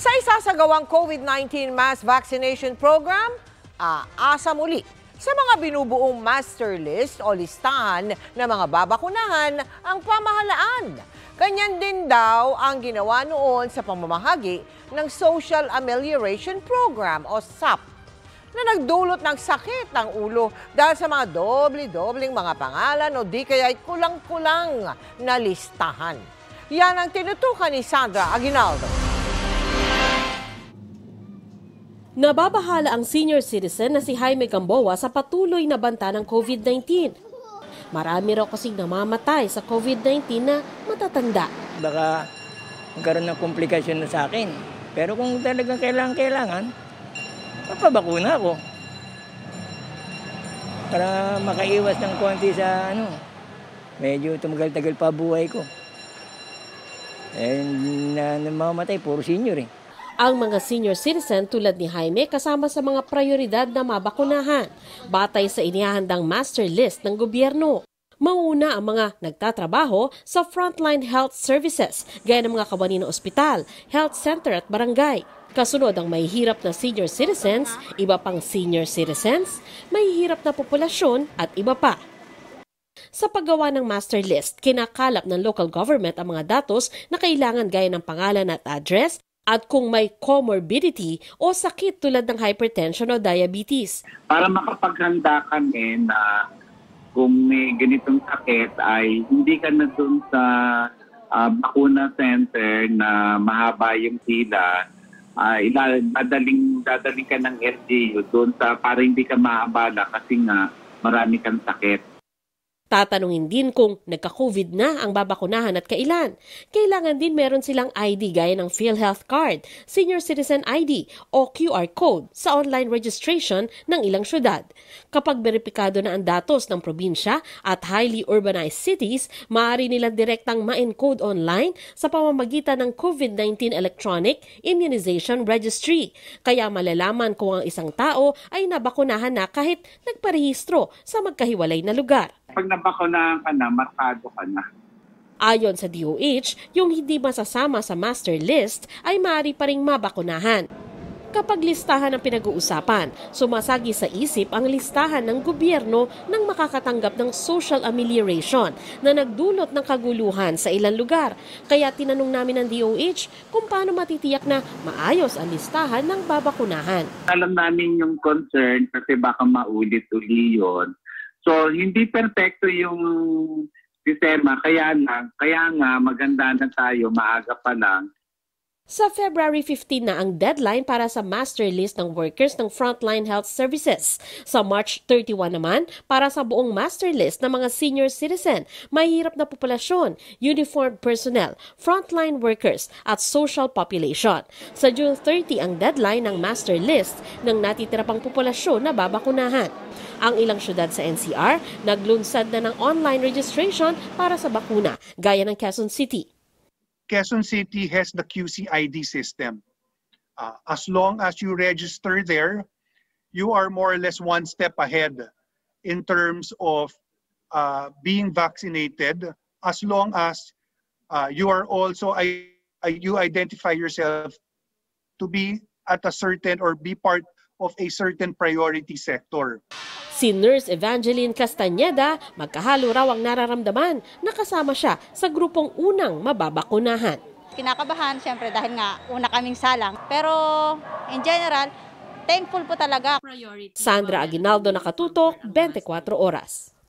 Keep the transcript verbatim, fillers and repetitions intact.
Sa isasagawang COVID nineteen mass vaccination program, aasa muli sa mga binubuong master list o listahan ng mga babakunahan ang pamahalaan. Ganyan din daw ang ginawa noon sa pamamahagi ng Social Amelioration Program o S A P na nagdulot ng sakit ng ulo dahil sa mga doble-dobling mga pangalan o di kaya'y kulang-kulang na listahan. Yan ang tinutukan ni Sandra Aguinaldo. Nababahala ang senior citizen na si Jaime Gamboa sa patuloy na banta ng COVID nineteen. Marami raw kasing namamatay sa COVID nineteen na matatanda. Baka magkaroon ng komplikasyon na sa akin. Pero kung talagang kailangan-kailangan, papabakuna ako. Para makaiwas ng konti sa ano, medyo tumagal-tagal pa buhay ko. Eh, na, namamatay, puro senior eh. Ang mga senior citizen tulad ni Jaime kasama sa mga prioridad na mabakunahan, batay sa inihahandang master list ng gobyerno. Mauna ang mga nagtatrabaho sa frontline health services, gaya ng mga kawani ng ospital, health center at barangay. Kasunod ang mahihirap na senior citizens, iba pang senior citizens, mahihirap na populasyon at iba pa. Sa paggawa ng master list, kinakalap ng local government ang mga datos na kailangan gaya ng pangalan at address, at kung may comorbidity o sakit tulad ng hypertension o diabetes. Para makapaghanda kami na kung may ganitong sakit ay hindi ka na doon sa uh, bakuna center na mahaba yung pila, uh, dadaling, dadaling ka ng L G U doon sa, para hindi ka maabala kasi nga marami kang sakit. Tatanungin din kung nagka-COVID na ang babakunahan at kailan. Kailangan din meron silang I D gaya ng PhilHealth Card, Senior Citizen I D o Q R Code sa online registration ng ilang syudad. Kapag beripikado na ang datos ng probinsya at highly urbanized cities, maaari nilang direktang ma-encode online sa pamamagitan ng COVID nineteen Electronic Immunization Registry. Kaya malalaman kung ang isang tao ay nabakunahan na kahit nagparehistro sa magkahiwalay na lugar. Pag nabakunahan ka na, markado ka na. Ayon sa D O H, yung hindi masasama sa master list ay maaari pa ring mabakunahan. Kapag listahan ang pinag-uusapan, sumasagi sa isip ang listahan ng gobyerno ng makakatanggap ng social amelioration na nagdulot ng kaguluhan sa ilang lugar. Kaya tinanong namin ng D O H kung paano matitiyak na maayos ang listahan ng babakunahan. Alam namin yung concern kasi baka maulit-uli yun. So, hindi perfecto yung sistema, kaya lang, kaya nga maganda na tayo, maaga pa lang. Sa February fifteenth na ang deadline para sa master list ng workers ng frontline health services. Sa March thirty-first naman, para sa buong master list ng mga senior citizen, mahihirap na populasyon, uniformed personnel, frontline workers at social population. Sa June thirtieth ang deadline ng master list ng natitira pang populasyon na babakunahan. Ang ilang syudad sa N C R naglunsad na ng online registration para sa bakuna, gaya ng Quezon City. Quezon City has the Q C I D system. Uh, as long as you register there, you are more or less one step ahead in terms of uh, being vaccinated, as long as uh, you are also, I, I, you identify yourself to be at a certain or be part of a certain priority sector. Si Nurse Evangeline Castañeda, magkahalo raw ang nararamdaman na kasama siya sa grupong unang mababakunahan. Kinakabahan siyempre dahil nga una kaming salang, pero in general, thankful po talaga. Sandra Aguinaldo, nakatutok, twenty-four Oras.